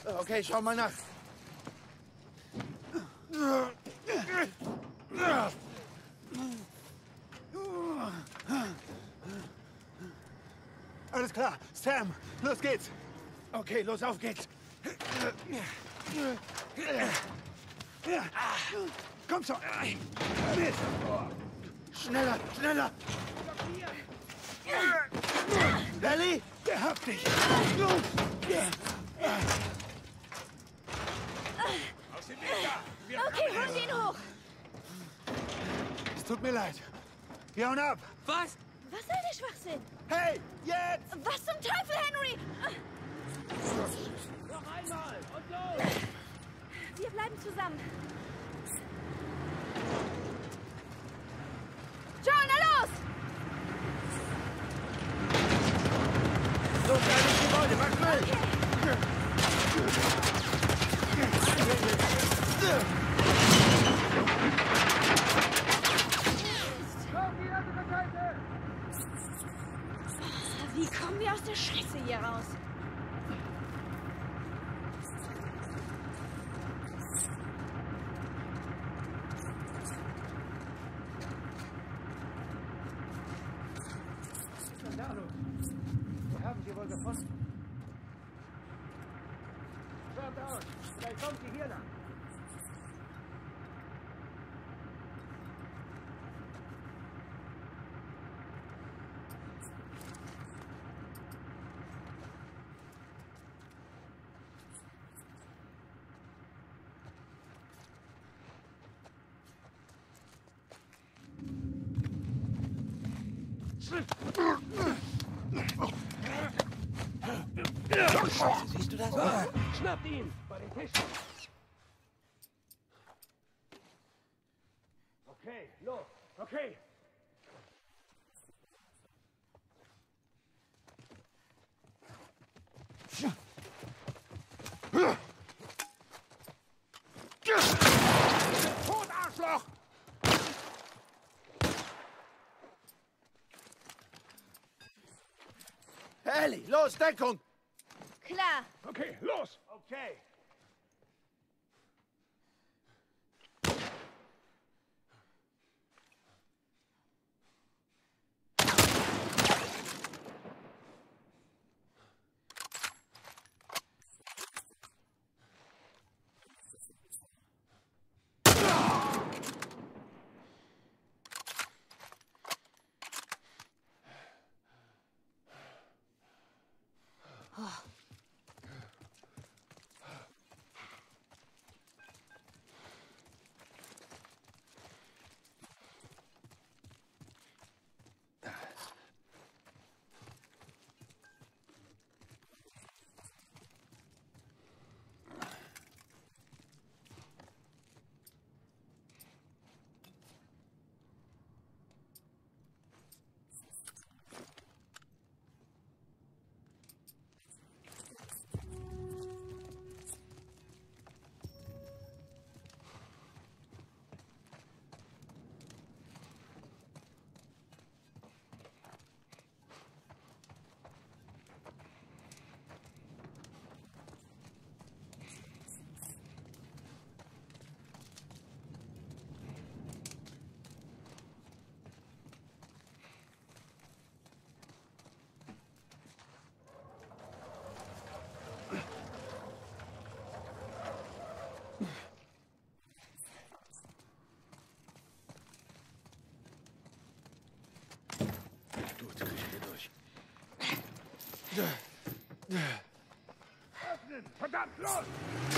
Okay, schau mal nach. Alles klar. Sam, los geht's. Okay, los, auf geht's. Komm schon. Mit. Schneller, schneller. Ellie, Der hat dich. los. Aus dem Weg da. Okay, holen Sie ihn hoch. Es tut mir leid. Wir hauen ab. Was? Was soll der Schwachsinn? Hey, jetzt! Was zum Teufel, Henry? Noch einmal und los! Wir bleiben zusammen. John, na los! Los, ins Gebäude, mach schnell. Wie kommen wir aus der Scheiße hier raus? Wo haben Sie wohl gefunden? Schaut aus, vielleicht kommt sie hier lang. Siehst du das? Schnappt ihn! Bei den Tischen! Okay, los! Okay! Tot, Arschloch! Ellie, los, Deckung. Klar. Okay, los! Okay. Gut, kriegen wir durch. Öffnen! Verdammt, los!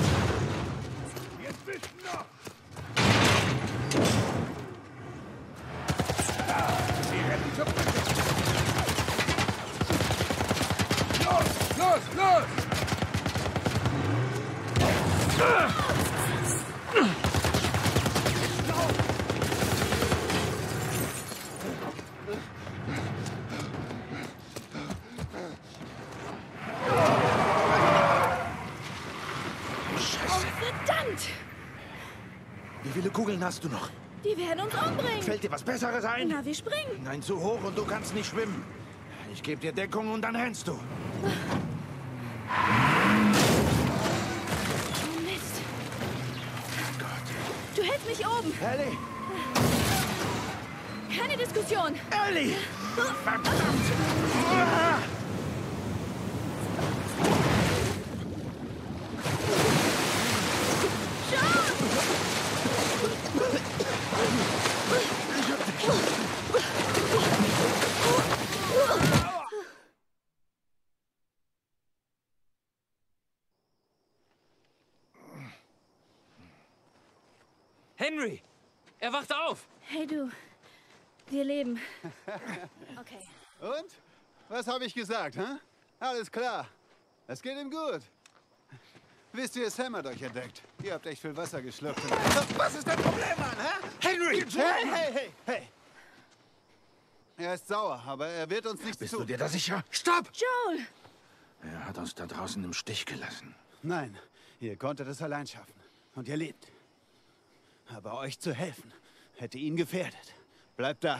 Jetzt bist du noch! Da! Wir rennen zur Brücke! Los! Los! Los! Wie viele Kugeln hast du noch? Die werden uns umbringen. Fällt dir was Besseres ein? Na, wir springen. Nein, zu hoch und du kannst nicht schwimmen. Ich gebe dir Deckung und dann rennst du. Ellie! Keine Diskussion! Ellie! Verdammt! Ah! Henry! Er wacht auf! Hey du, wir leben. Okay. Und? Was habe ich gesagt, hä? Alles klar. Es geht ihm gut. Wisst ihr, Sam hat euch entdeckt. Ihr habt echt viel Wasser geschluckt. Was ist dein Problem, Mann, hä? Henry! Hey! Er ist sauer, aber er wird uns nichts Bist du tun. dir da sicher? Stopp! Joel! Er hat uns da draußen im Stich gelassen. Nein, ihr konntet es allein schaffen. Und ihr lebt. Aber euch zu helfen, hätte ihn gefährdet. Bleibt da.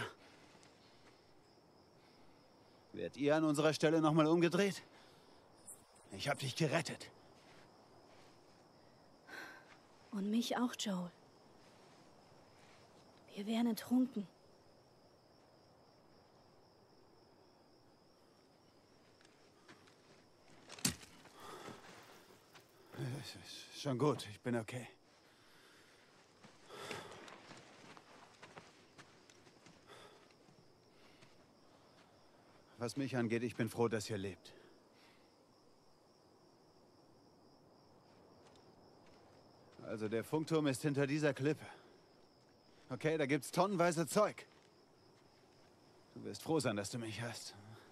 Wärt ihr an unserer Stelle nochmal umgedreht? Ich hab dich gerettet. Und mich auch, Joel. Wir wären ertrunken. Es ist schon gut, ich bin okay. Was mich angeht, ich bin froh, dass ihr lebt. Also der Funkturm ist hinter dieser Klippe. Okay, da gibt's tonnenweise Zeug. Du wirst froh sein, dass du mich hast.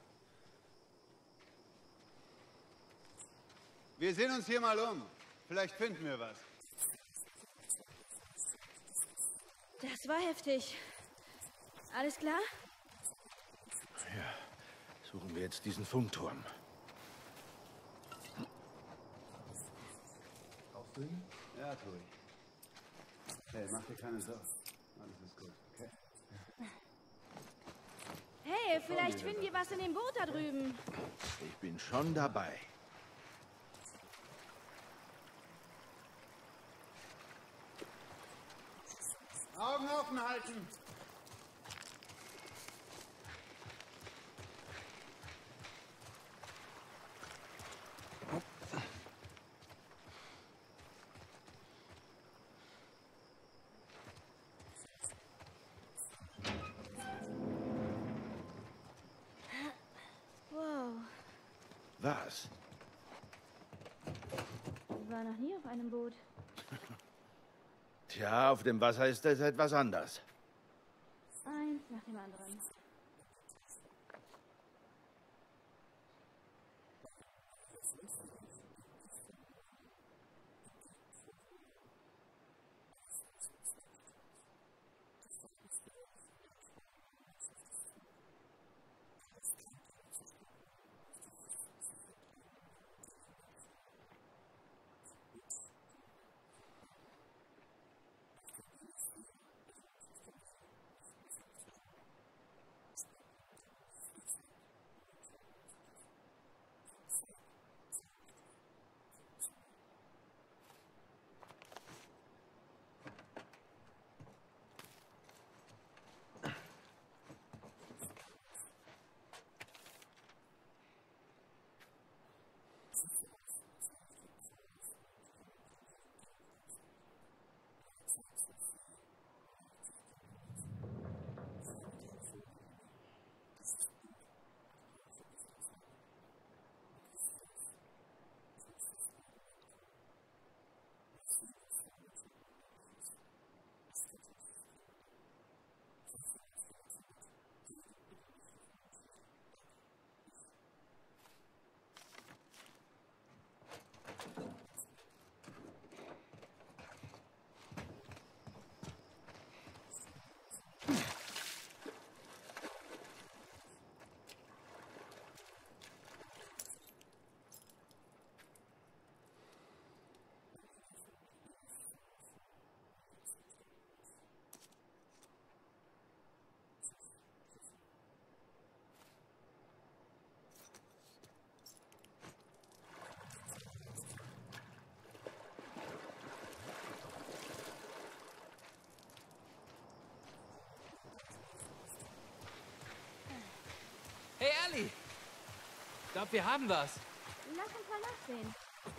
Wir sehen uns hier mal um. Vielleicht finden wir was. Das war heftig. Alles klar? Ja, suchen wir jetzt diesen Funkturm. Brauchst du ihn? Ja, tu ich. Hey, mach dir keine Sorgen. Alles ist gut, okay? Hey, vielleicht finden wir was in dem Boot da drüben. Ich bin schon dabei. Augen offen halten! Wow, Was? ich war noch nie auf einem Boot. Tja, auf dem Wasser ist das etwas anders. Eins nach dem anderen. glaube, wir haben was. Lass uns mal nachsehen.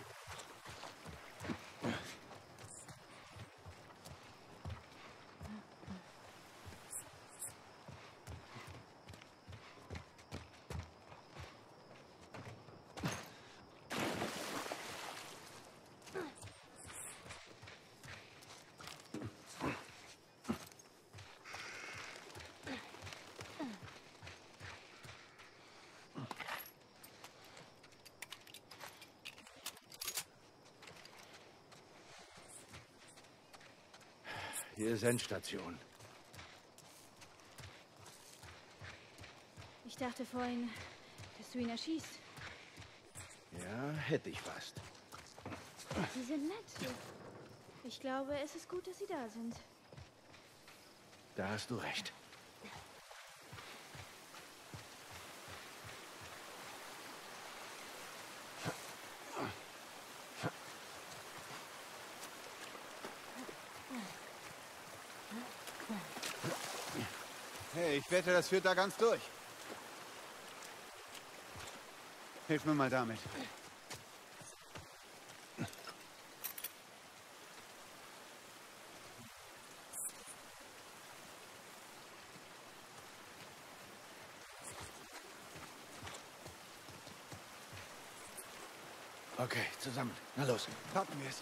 Hier ist Endstation. Ich dachte vorhin, dass du ihn erschießt. Ja, hätte ich fast. Sie sind nett. Ich glaube, es ist gut, dass sie da sind. Da hast du recht. Hey, ich wette, das führt da ganz durch. Hilf mir mal damit. Okay, zusammen. Na los. Packen wir es.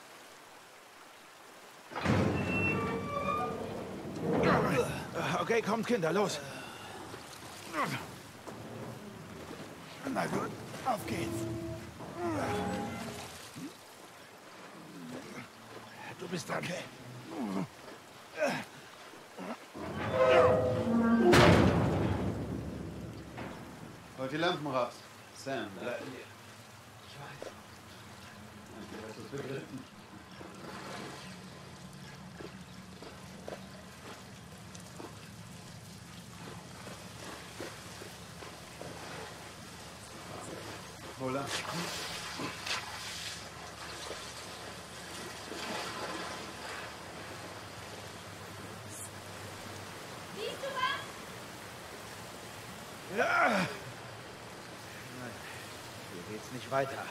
Okay, kommt, Kinder, los. Na gut, auf geht's. Du bist dran. Okay. Holt die Lampen raus. Sam, bleib hier. Ich weiß. Du hast es begriffen. Hola. Siehst du was? Ja! Nein, hier geht's nicht weiter.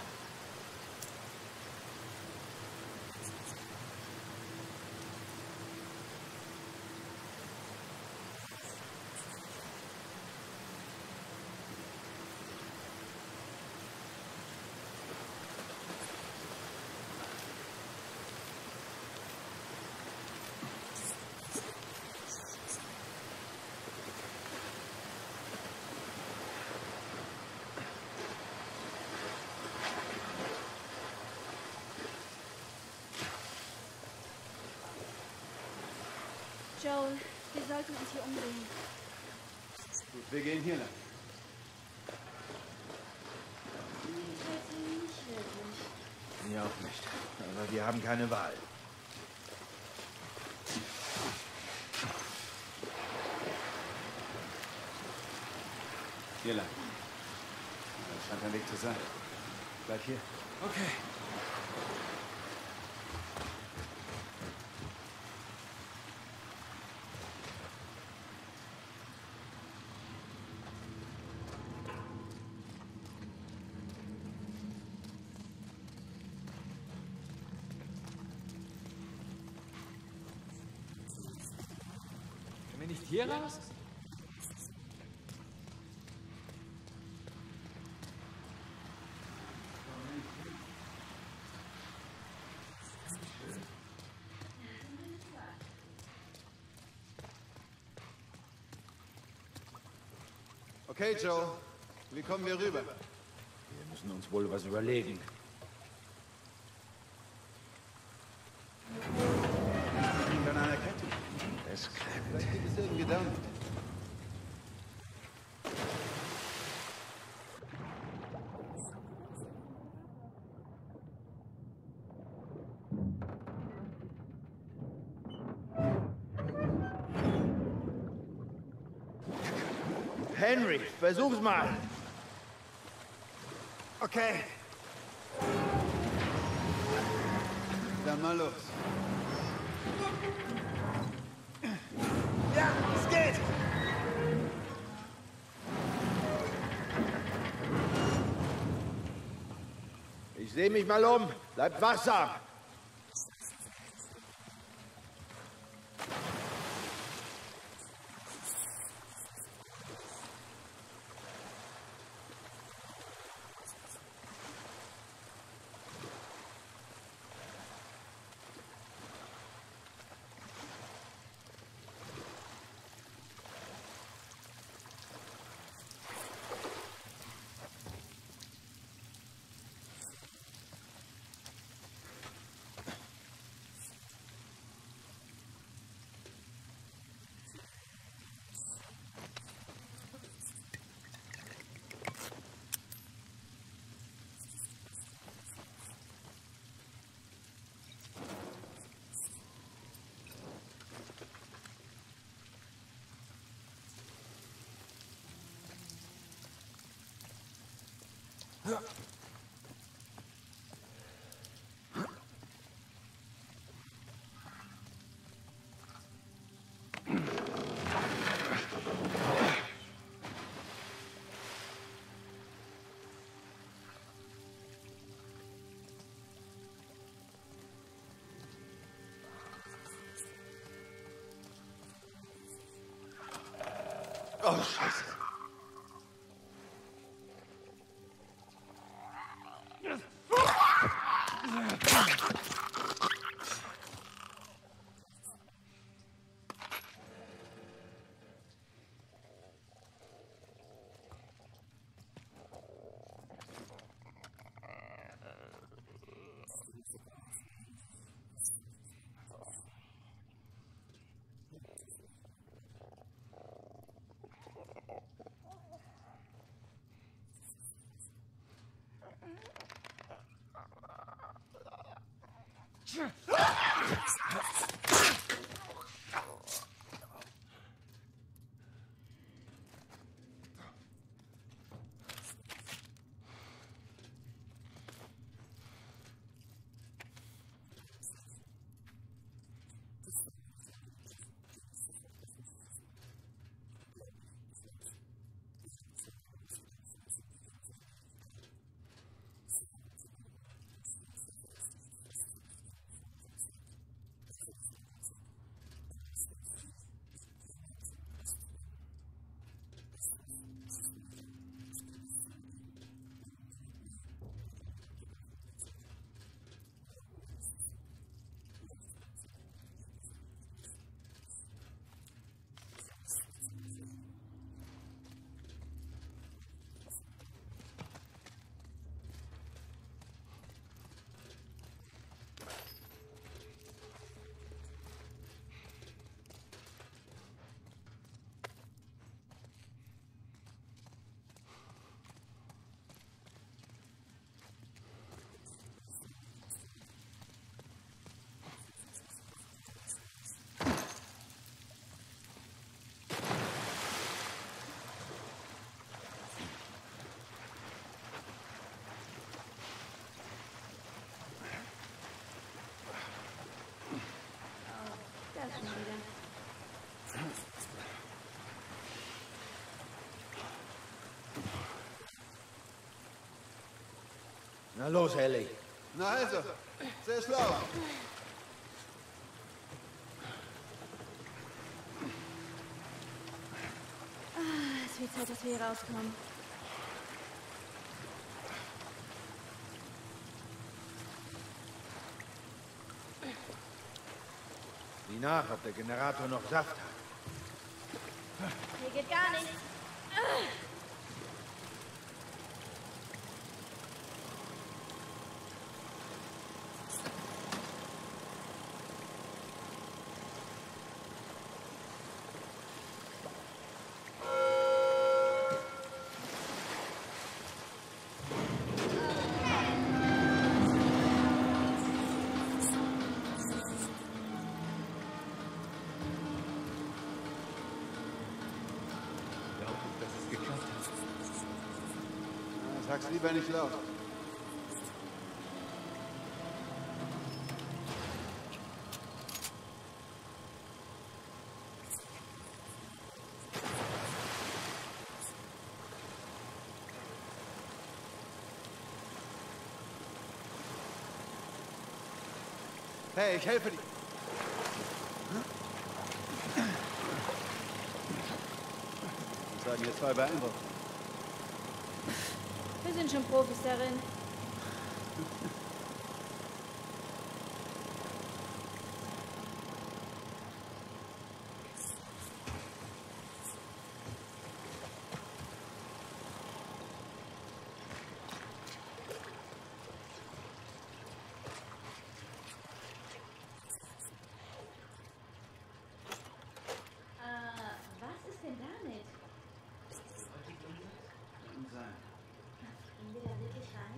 Joel, wir sollten uns hier umsehen. Gut, wir gehen hier lang. Nicht wirklich. Mir auch nicht. Aber wir haben keine Wahl. Hier lang. Das scheint ein Weg zu sein. Bleib hier. Okay. Können wir nicht hier raus? Okay, Joe. Wie kommen wir rüber? Wir müssen uns wohl was überlegen. Hängt an einer Kette. Es klemmt. Vielleicht gibt es irgendeinen Dampf. Henry, versuch's mal. Okay. Dann mal los. Ja, es geht! sehe mich mal um. Bleibt wachsam. Oh, Scheiße. Na los, Ellie. Na also, sehr schlau. Es wird Zeit, dass wir hier rauskommen. Sieh nach, ob der Generator noch Saft hat. Hier geht gar nichts. Sag's lieber nicht laut. Hey, ich helfe dir. Was sagen ihr zwei beeindruckt? Wir sind schon Profis darin. Was ist denn damit? Kann sein. Gehen wir da wirklich rein?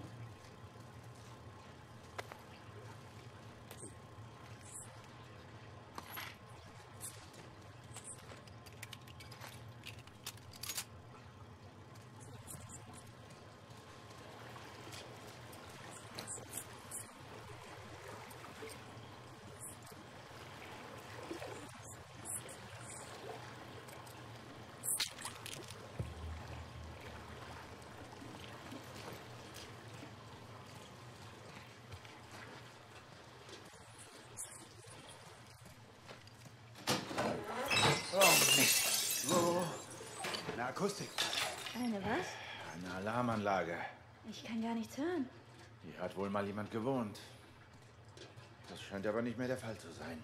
Oh, Mist. Eine Akustik. Eine was? Eine Alarmanlage. Ich kann gar nichts hören. Hier hat wohl mal jemand gewohnt. Das scheint aber nicht mehr der Fall zu sein.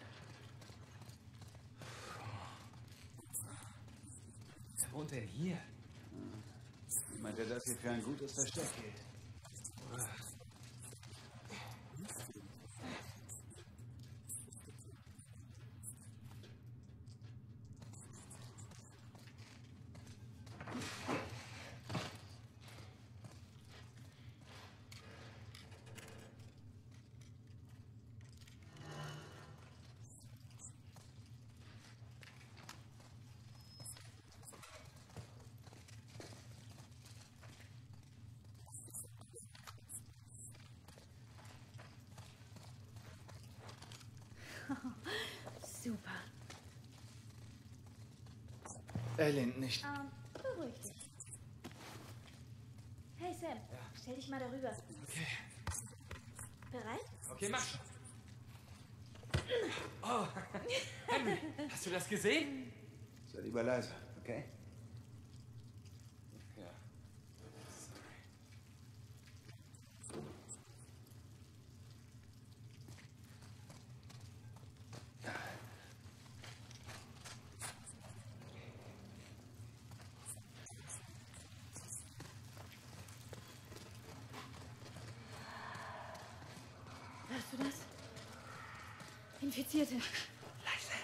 Wer wohnt denn hier? Meint er, dass hier für ein gutes Versteck gilt? Super. Ellen, nicht. Beruhig dich. Hey Sam, stell dich mal darüber. Okay. Bereit? Okay, mach schon. Oh, Henry, hast du das gesehen? Sei lieber leise, okay? Ja. Hörst du das? Infizierte. Leise.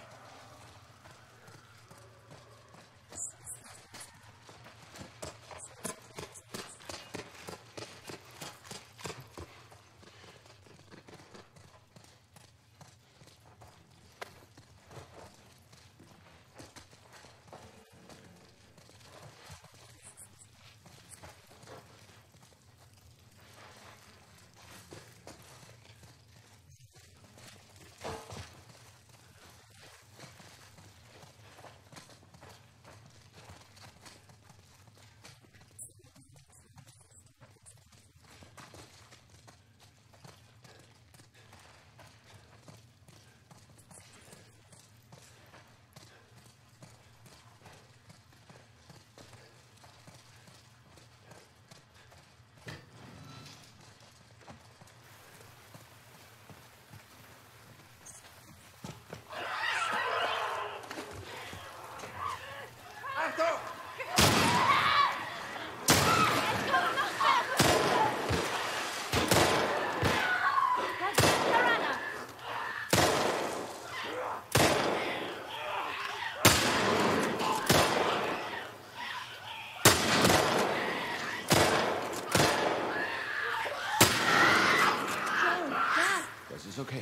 Das ist okay.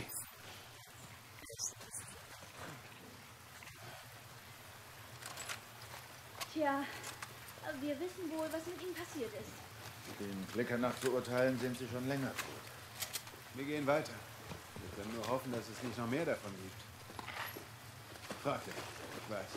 Tja, wir wissen wohl, was mit ihm passiert ist. Den Blickern nach zu urteilen, sind sie schon länger tot. Wir gehen weiter. Wir können nur hoffen, dass es nicht noch mehr davon gibt. Fragt er. Ich weiß.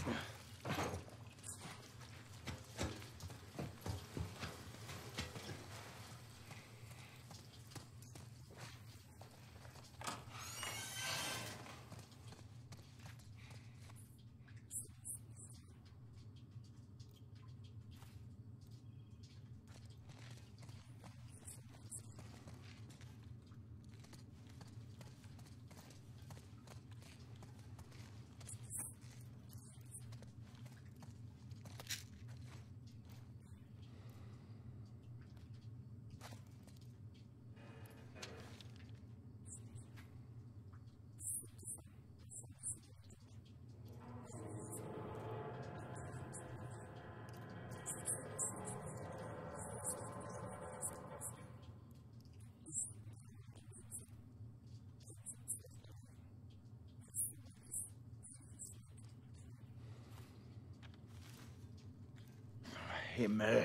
Himmel.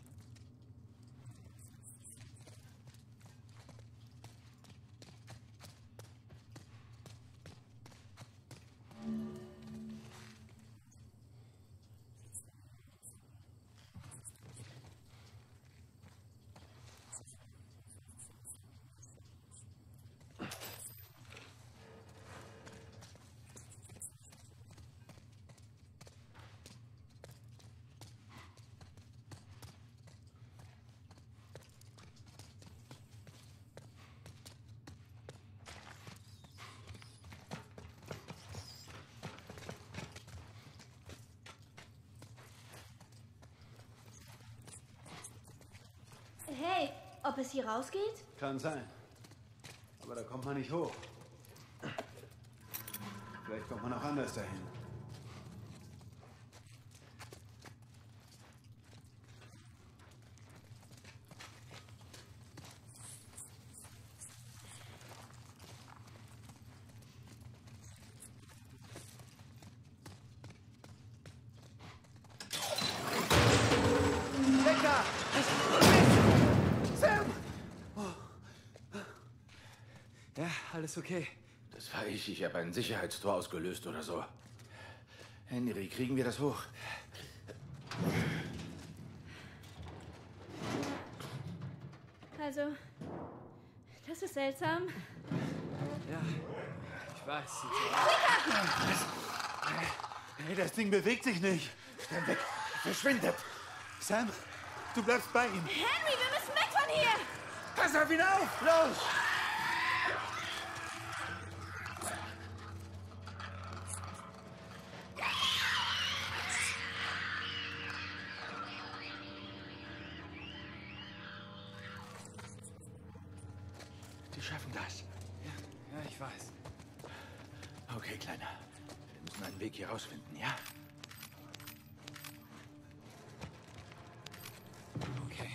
Hey, ob es hier rausgeht? Kann sein. Aber da kommt man nicht hoch. Vielleicht kommt man auch anders dahin. Ja, alles okay. Das war ich. Ich habe ein Sicherheitstor ausgelöst oder so. Henry, kriegen wir das hoch? Also, das ist seltsam. Ja, ich weiß. Sieht so aus. Hey, das Ding bewegt sich nicht. Dann weg. Verschwindet. Sam, du bleibst bei ihm. Henry, wir müssen weg von hier! Pass auf ihn auf! Los! Die schaffen das. Ja, ich weiß. Okay, Kleiner. Wir müssen einen Weg hier rausfinden, ja? Okay.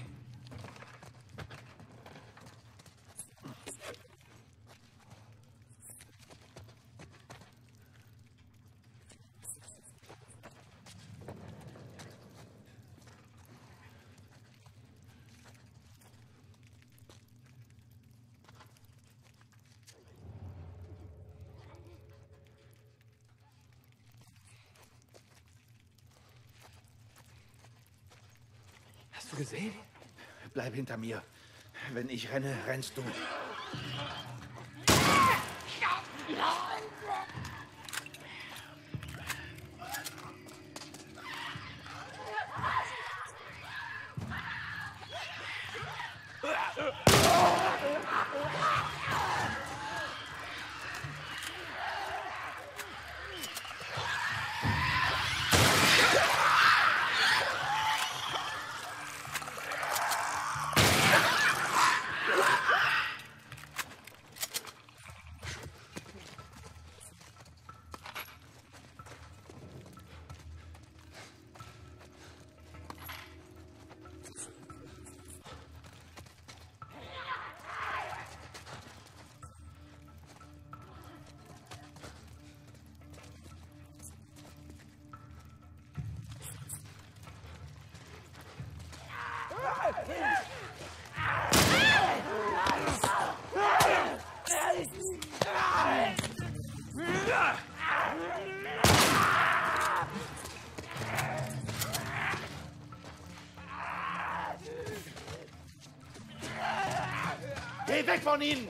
Hast du gesehen? Bleib hinter mir. Wenn ich renne, rennst du. weg von ihnen!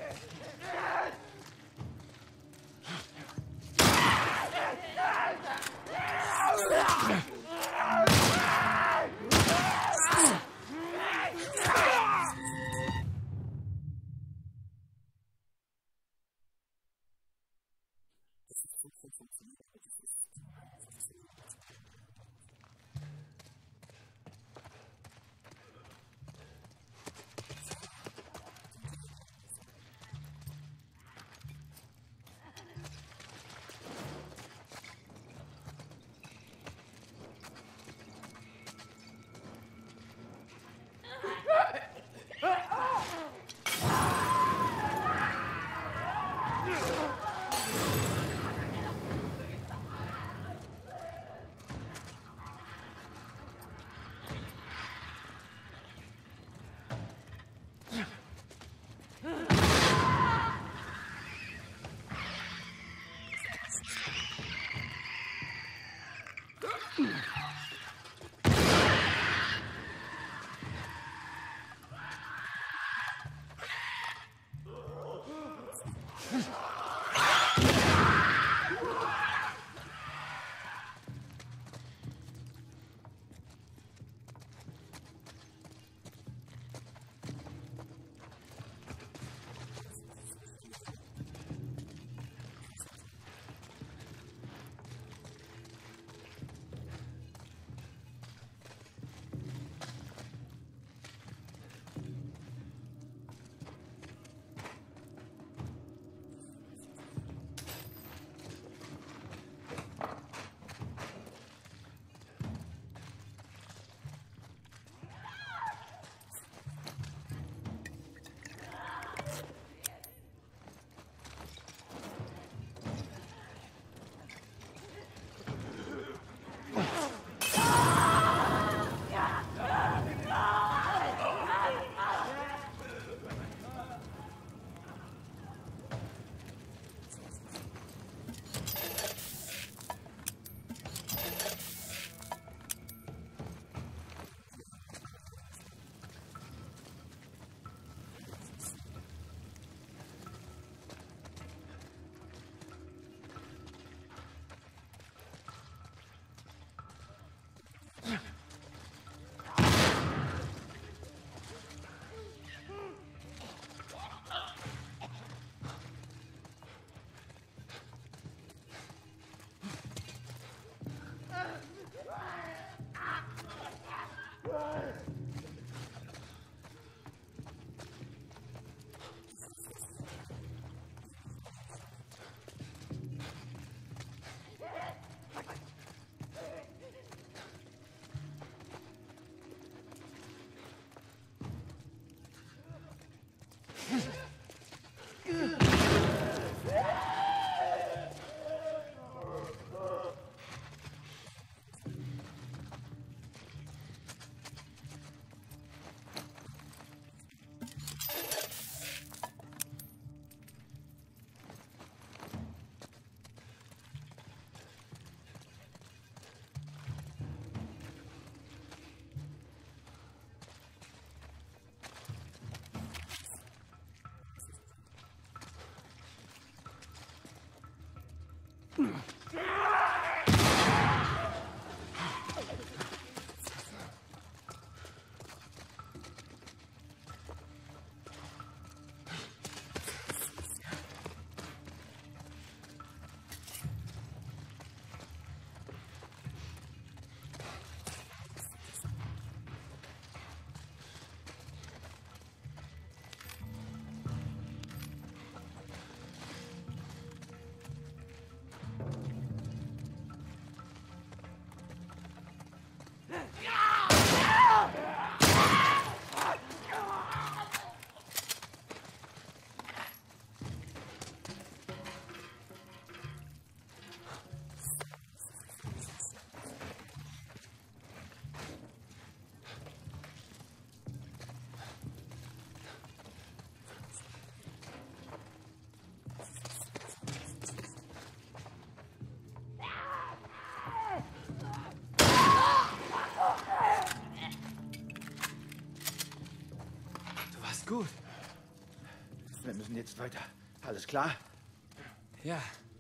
jetzt weiter? Alles klar? Ja.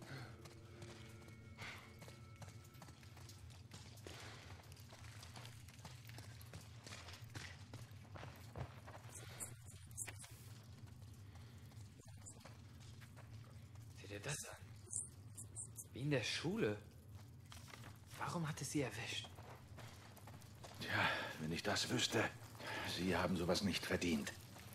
Sieh dir das an. Wie in der Schule. Warum hat es sie erwischt? Tja, wenn ich das wüsste. Sie haben sowas nicht verdient.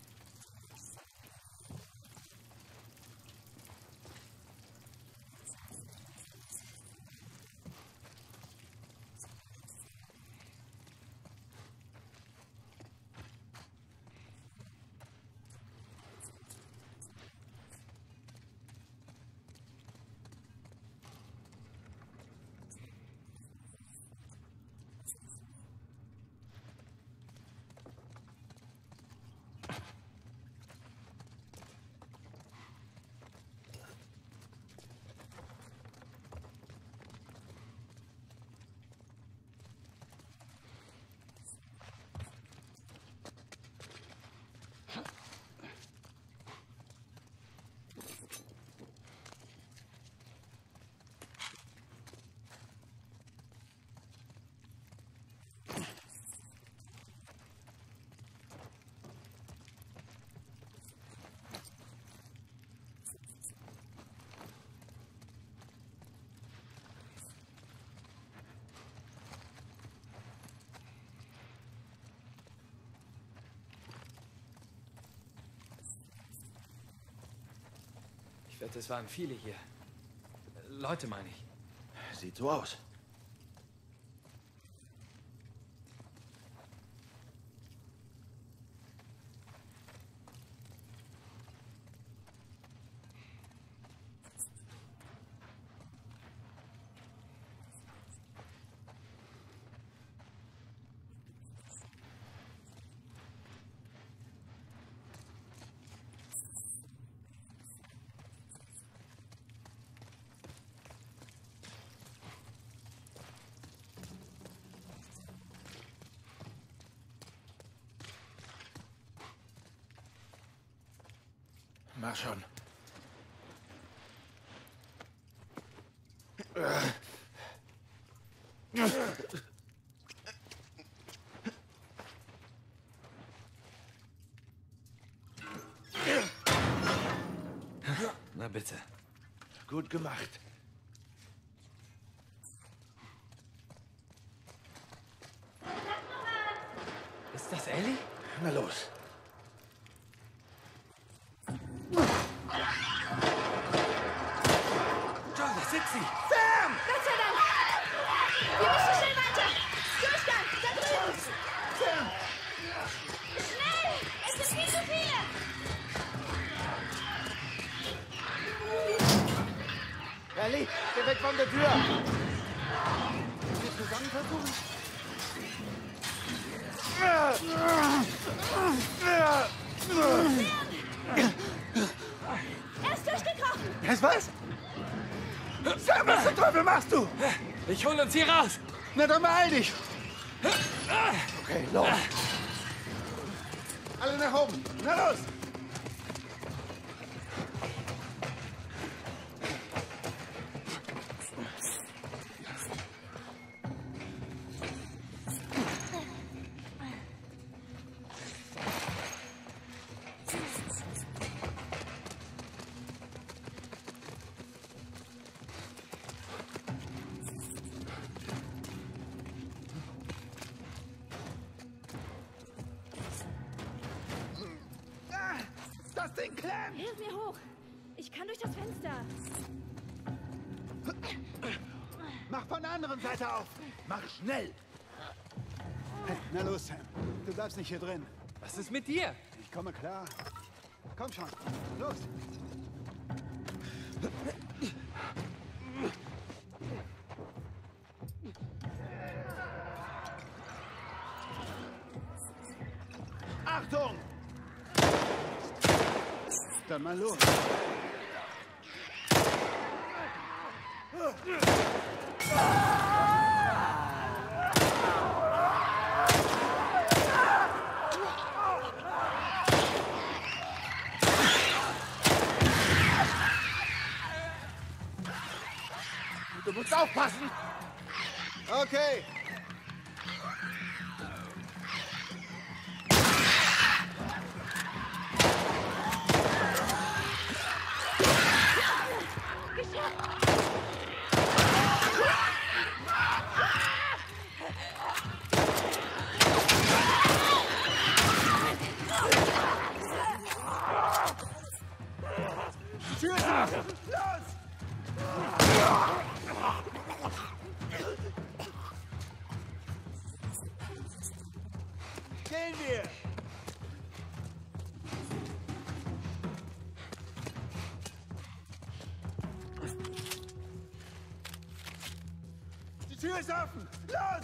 Ich wette, es waren viele hier. Leute, meine ich. Sieht so aus. Mach schon. Na bitte. Gut gemacht. Ist das Ellie? Na los. Joel, da sitzt sie! Sam! Gott sei Dank! Wir müssen schnell weiter! Durchgang! Da drüben! Sam! Schnell! Es sind viel zu viele! Ellie, geh weg von der Tür! Wir zusammen versuchen? Er ist durchgekrochen! Was? Was? Sam, was zum Teufel machst du? Ich hol uns hier raus! Na dann beeil dich! Okay, los! Alle nach oben! Na los! Das Ding klemmt! Hilf mir hoch! Ich kann durch das Fenster. Mach von der anderen Seite auf! Mach schnell! Na los, Sam. Du bleibst nicht hier drin. Was ist mit dir? Ich komme klar. Komm schon. Los! Achtung! Dann mal los. aufpassen! Okay. Tür ist auf! Los! Gehen wir! Die Tür ist offen! Los!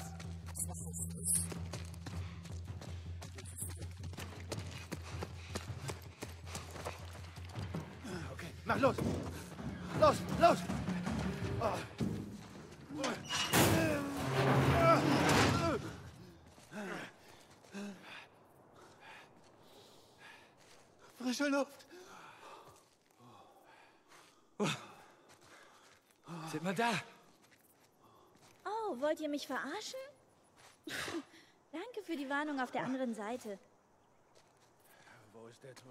Okay, mach los! Los, los! Frische Luft. Seht mal da. Oh, wollt ihr mich verarschen? Danke für die Warnung auf der anderen Seite. Wo ist der Turm?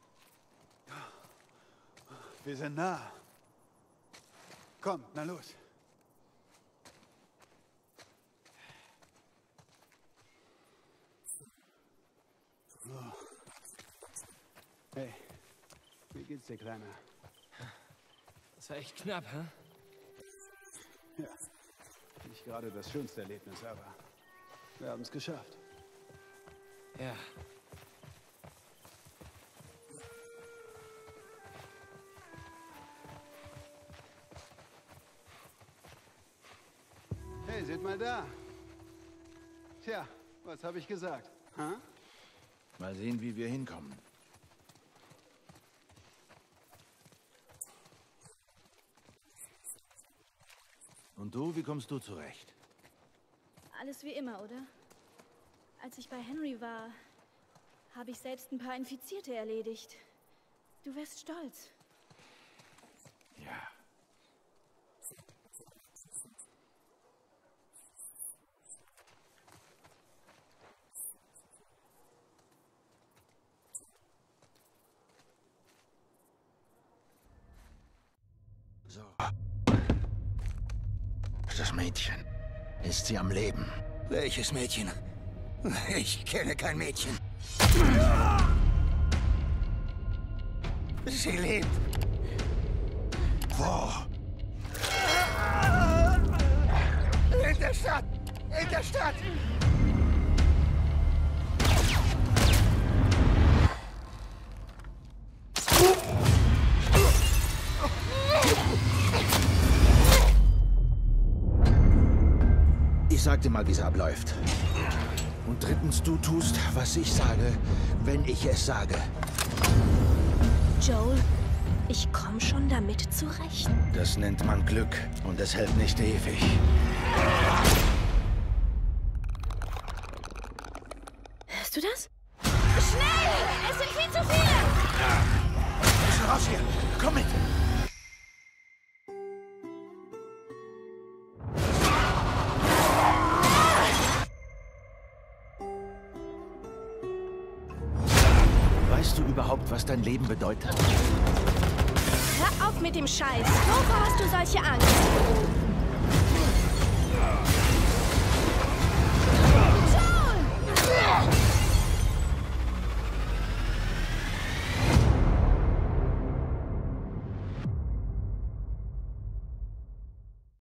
Wir sind nah. Komm, na los. Hey, wie geht's dir, Kleiner? Das war echt knapp, hä? Ja, nicht gerade das schönste Erlebnis, aber wir haben es geschafft. Ja. Hey, seht mal da. Tja, was habe ich gesagt? Huh? Mal sehen, wie wir hinkommen. Und du, wie kommst du zurecht? Alles wie immer, oder? Als ich bei Henry war, habe ich selbst ein paar Infizierte erledigt. Du wärst stolz. Ja. So. Das Mädchen. Ist sie am Leben? Welches Mädchen? Ich kenne kein Mädchen. Sie lebt. Wo? In der Stadt! In der Stadt! Ich sag dir mal, wie es abläuft. Und drittens, du tust, was ich sage, wenn ich es sage. Joel, ich komme schon damit zurecht. Das nennt man Glück und es hält nicht ewig. Hörst du das? Schnell! Es sind viel zu viele! Wir müssen raus hier! Komm mit! Weißt du überhaupt, was dein Leben bedeutet? Hör auf mit dem Scheiß! Wovor hast du solche Angst?